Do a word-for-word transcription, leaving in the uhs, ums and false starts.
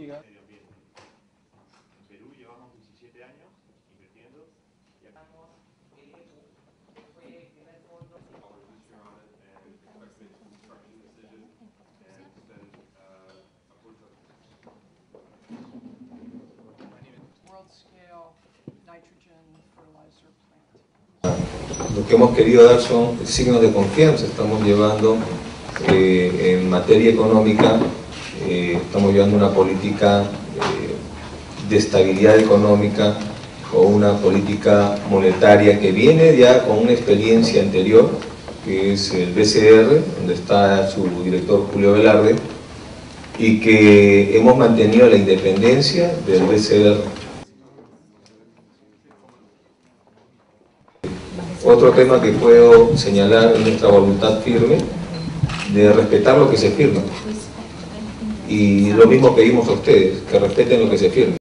Siga. Medio ambiente. En Perú llevamos diecisiete años invirtiendo y acabamos el E P U, que fue en el fondo World scale nitrogen fertilizer plant. Lo que hemos querido dar son signos de confianza. Estamos llevando eh, en materia económica, eh, estamos llevando una política eh, de estabilidad económica o una política monetaria que viene ya con una experiencia anterior, que es el B C R, donde está su director Julio Velarde, y que hemos mantenido la independencia del B C R. Otro tema que puedo señalar es nuestra voluntad firme de respetar lo que se firma. Y lo mismo pedimos a ustedes, que respeten lo que se firma.